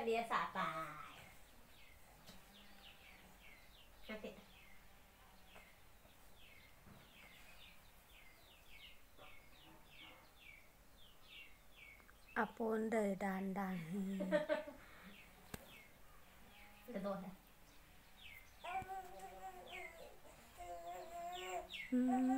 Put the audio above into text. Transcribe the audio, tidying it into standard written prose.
เลียสาตายมาติดอาปนเดยดานดานจะโดนนะ